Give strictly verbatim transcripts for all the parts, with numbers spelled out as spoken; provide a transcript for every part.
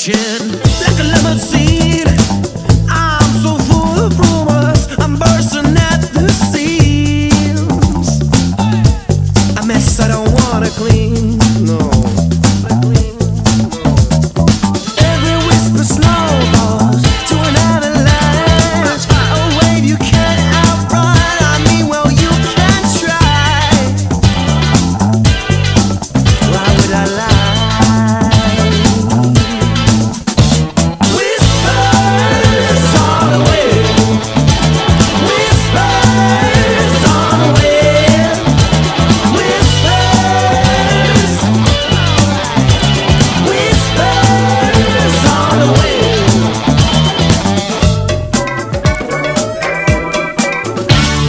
approaching like a limousine. I'm so full of rumors, I'm bursting at the seams. A mess I don't wanna clean, no. Every whisper snowballs to an avalanche. A wave you can't outrun. I mean, well, you can try. Why would I lie?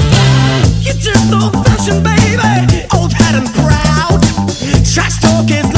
Baby, old hat and proud. Trash talk is